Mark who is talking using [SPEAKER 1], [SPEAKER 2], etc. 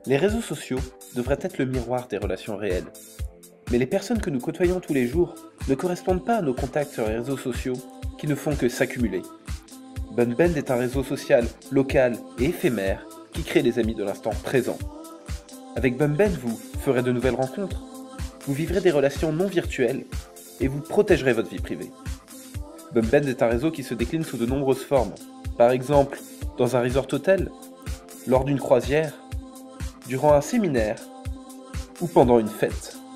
[SPEAKER 1] Les réseaux sociaux devraient être le miroir des relations réelles. Mais les personnes que nous côtoyons tous les jours ne correspondent pas à nos contacts sur les réseaux sociaux qui ne font que s'accumuler. Bunbend est un réseau social, local et éphémère qui crée des amis de l'instant présent. Avec Bunbend, vous ferez de nouvelles rencontres, vous vivrez des relations non virtuelles et vous protégerez votre vie privée. Bunbend est un réseau qui se décline sous de nombreuses formes, par exemple dans un resort hôtel, lors d'une croisière, durant un séminaire ou pendant une fête.